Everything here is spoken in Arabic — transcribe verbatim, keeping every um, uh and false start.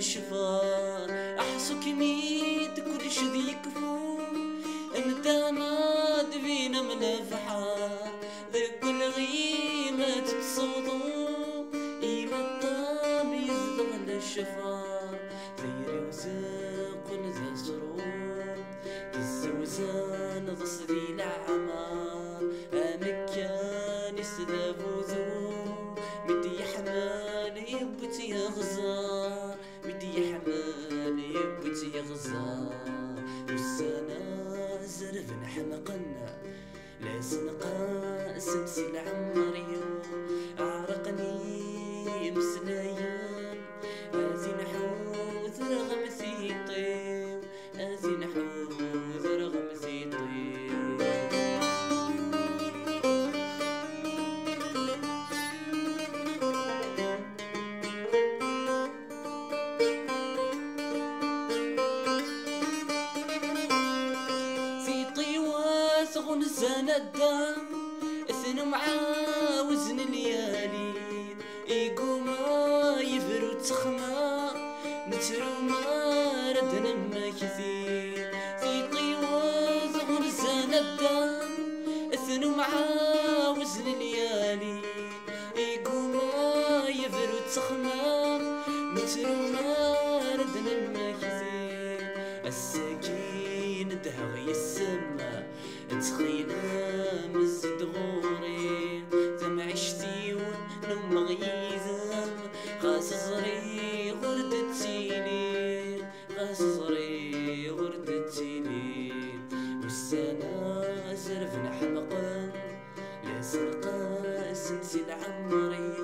الشفار احسو كميت كل شي يكفو انت ناض فينا من الفحار ذاك كل غيمة تصوتو ايما الطام يزبغ للشفار ثيري وزاق ونذا سرور كالزوزان ضصدي العمار امكان يستذابو ذو مدي حمال يبتي غزار مدي حمال يبتي غزار والسنة زرف نحمقنا لا سنقا سمسي العمريو عرقني مسنايا هازي نحوذ رغم ثيطيو هازي نحوذ رغم ثيطيو غنزان الدم اثنو معا وزن الليالي يقوما يفرو تخما نترو ما ردنا ما كثير في طيواز غنزان الدم اثنو معا وزن الليالي يقوما يفرو تخما نترو ما ردنا ما كثير السكين دهغي السما تخينا مزد غوري ثم عشتي ونم غيزم غاس صغري غردت سيلي غاس صغري غردت سيلي والسنة زرف نحمقا لا سرقا سنسي العمري